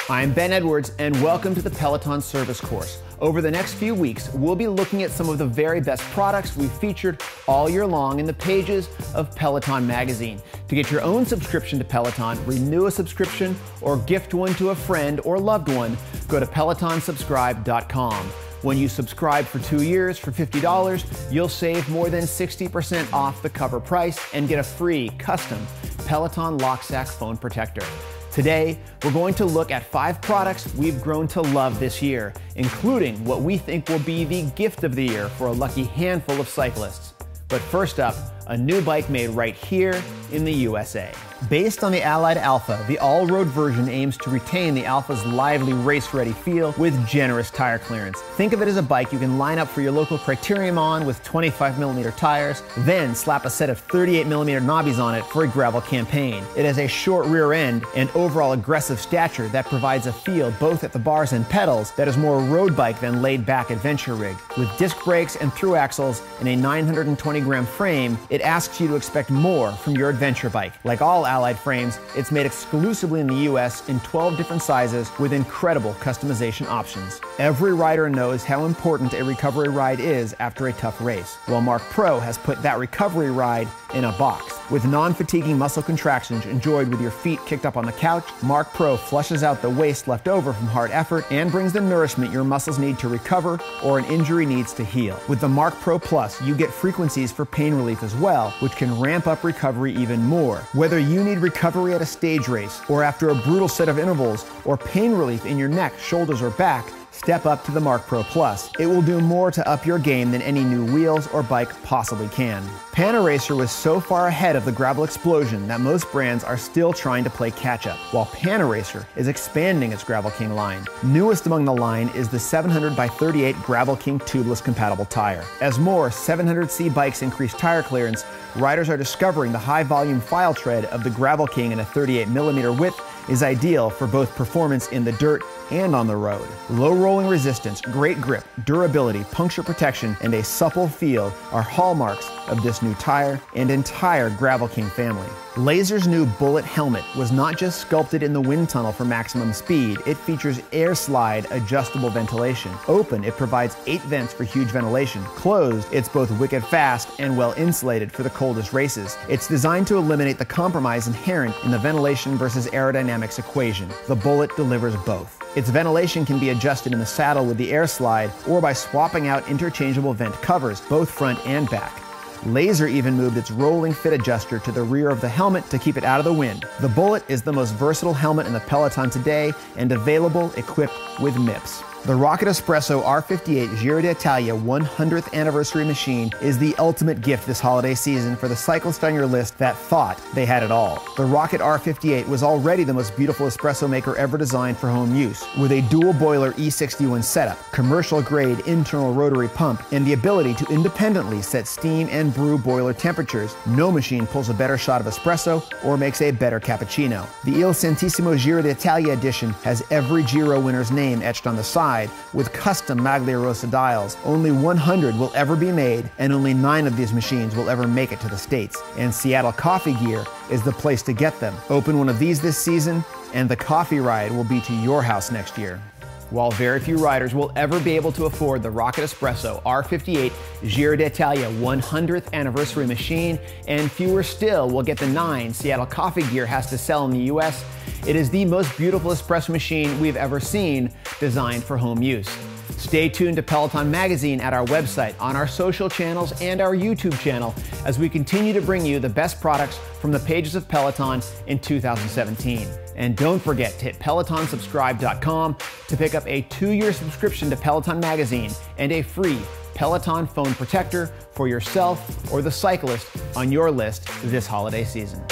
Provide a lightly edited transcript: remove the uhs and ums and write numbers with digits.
I'm Ben Edwards, and welcome to the Peloton Service Course. Over the next few weeks, we'll be looking at some of the very best products we've featured all year long in the pages of Peloton magazine. To get your own subscription to Peloton, renew a subscription, or gift one to a friend or loved one, go to pelotonsubscribe.com. When you subscribe for 2 years for $50, you'll save more than 60% off the cover price and get a free custom Peloton Locksack phone protector. Today, we're going to look at 5 products we've grown to love this year, including what we think will be the gift of the year for a lucky handful of cyclists. But first up, a new bike made right here in the USA. Based on the Allied Alpha, the all-road version aims to retain the Alpha's lively race-ready feel with generous tire clearance. Think of it as a bike you can line up for your local Criterium on with 25mm tires, then slap a set of 38mm knobbies on it for a gravel campaign. It has a short rear end and overall aggressive stature that provides a feel both at the bars and pedals that is more road bike than laid-back adventure rig. With disc brakes and through axles and a 920-gram frame, it asks you to expect more from your adventure bike. Like all Allied frames, it's made exclusively in the US in 12 different sizes with incredible customization options. Every rider knows how important a recovery ride is after a tough race. Well, Mark Pro has put that recovery ride in a box. With non-fatiguing muscle contractions enjoyed with your feet kicked up on the couch, Mark Pro flushes out the waste left over from hard effort and brings the nourishment your muscles need to recover or an injury needs to heal. With the Mark Pro Plus, you get frequencies for pain relief as well, which can ramp up recovery even more. Whether you need recovery at a stage race, or after a brutal set of intervals, or pain relief in your neck, shoulders, or back, step up to the Mark Pro Plus. It will do more to up your game than any new wheels or bike possibly can. Panaracer was so far ahead of the gravel explosion that most brands are still trying to play catch-up, while Panaracer is expanding its Gravel King line. Newest among the line is the 700x38 Gravel King tubeless compatible tire. As more 700C bikes increase tire clearance, riders are discovering the high-volume file tread of the Gravel King in a 38mm width is ideal for both performance in the dirt and on the road. Low rolling resistance, great grip, durability, puncture protection, and a supple feel are hallmarks of this new tire and entire Gravel King family. Lazer's new Bullet helmet was not just sculpted in the wind tunnel for maximum speed, it features air slide adjustable ventilation. Open, it provides 8 vents for huge ventilation. Closed, it's both wicked fast and well insulated for the coldest races. It's designed to eliminate the compromise inherent in the ventilation versus aerodynamics equation. The Bullet delivers both. Its ventilation can be adjusted in the saddle with the air slide or by swapping out interchangeable vent covers, both front and back. Lazer even moved its rolling fit adjuster to the rear of the helmet to keep it out of the wind. The Bullet is the most versatile helmet in the Peloton today and available equipped with MIPS. The Rocket Espresso R58 Giro d'Italia 100th anniversary machine is the ultimate gift this holiday season for the cyclist on your list that thought they had it all. The Rocket R58 was already the most beautiful espresso maker ever designed for home use, with a dual boiler E61 setup, commercial grade internal rotary pump, and the ability to independently set steam and brew boiler temperatures. No machine pulls a better shot of espresso or makes a better cappuccino. The Il Santissimo Giro d'Italia edition has every Giro winner's name etched on the side with custom Magliarosa dials. Only 100 will ever be made, and only 9 of these machines will ever make it to the States. And Seattle Coffee Gear is the place to get them. Open one of these this season, and the coffee ride will be to your house next year. While very few riders will ever be able to afford the Rocket Espresso R58 Giro d'Italia 100th anniversary machine, and fewer still will get the 9 Seattle Coffee Gear has to sell in the US, it is the most beautiful espresso machine we've ever seen, designed for home use. Stay tuned to Peloton Magazine at our website, on our social channels, and our YouTube channel as we continue to bring you the best products from the pages of Peloton in 2017. And don't forget to hit pelotonsubscribe.com to pick up a 2-year subscription to Peloton Magazine and a free Peloton phone protector for yourself or the cyclist on your list this holiday season.